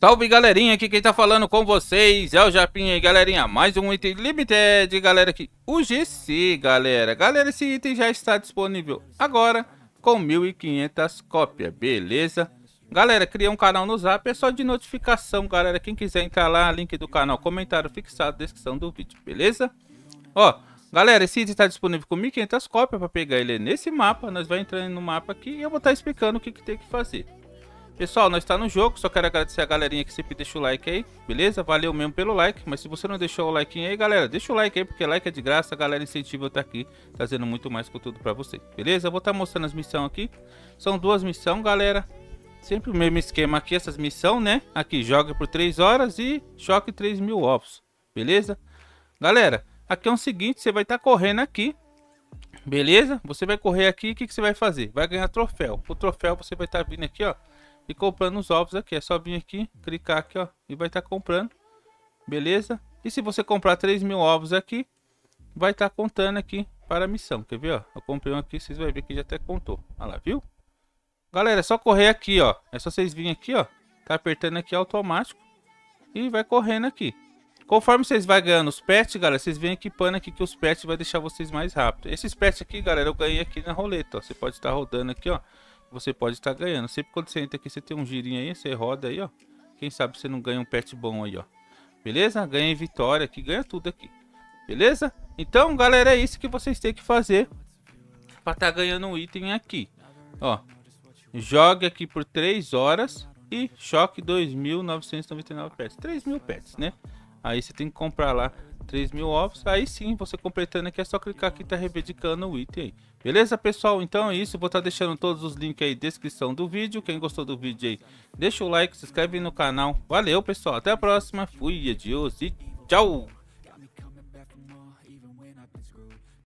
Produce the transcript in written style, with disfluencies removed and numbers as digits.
Salve galerinha, aqui quem tá falando com vocês é o Japinha aí galerinha, mais um item limited galera aqui, o GC galera, esse item já está disponível agora com 1.500 cópias, beleza? Galera, criei um canal no Zap, é só de notificação galera, quem quiser entrar lá, link do canal, comentário fixado, descrição do vídeo, beleza? Ó, galera, esse item está disponível com 1.500 cópias, para pegar ele nesse mapa, nós vamos entrando no mapa aqui e eu vou estar explicando o que tem que fazer. Pessoal, nós está no jogo, só quero agradecer a galerinha que sempre deixa o like aí, beleza? Valeu mesmo pelo like, mas se você não deixou o like aí, galera, deixa o like aí, porque like é de graça, a galera incentiva eu estar aqui, trazendo muito mais conteúdo para você, beleza? Eu vou estar mostrando as missões aqui, são duas missões, galera, sempre o mesmo esquema aqui, essas missões, né? Aqui, joga por 3 horas e choque 3.000 ovos, beleza? Galera, aqui é o seguinte, você vai estar correndo aqui, beleza? Você vai correr aqui, o que você vai fazer? Vai ganhar troféu, o troféu você vai estar vindo aqui, ó. E comprando os ovos aqui, é só vir aqui, clicar aqui, ó, e vai estar comprando, beleza? E se você comprar 3.000 ovos aqui, vai estar contando aqui para a missão, quer ver, ó? Eu comprei um aqui, vocês vão ver que já até contou, olha lá, viu? Galera, é só correr aqui, ó, é só vocês virem aqui, ó, tá apertando aqui automático e vai correndo aqui. Conforme vocês vão ganhando os pets, galera, vocês vêm equipando aqui que os pets vai deixar vocês mais rápido. Esses pets aqui, galera, eu ganhei aqui na roleta, ó, você pode estar rodando aqui, ó. Você pode estar ganhando. Sempre quando você entra aqui, você tem um girinho aí, você roda aí, ó. Quem sabe você não ganha um pet bom aí, ó. Beleza? Ganha vitória aqui, ganha tudo aqui. Beleza? Então, galera, é isso que vocês têm que fazer para estar ganhando um item aqui. Ó, jogue aqui por 3 horas e choque 2.999 pets. 3.000 pets, né? Aí você tem que comprar lá 3.000 ovos. Aí sim, você completando aqui, é só clicar aqui e tá reivindicando o item aí. Beleza, pessoal? Então é isso. Vou estar deixando todos os links aí na descrição do vídeo. Quem gostou do vídeo aí, deixa o like, se inscreve no canal. Valeu, pessoal. Até a próxima. Fui, adiós e tchau!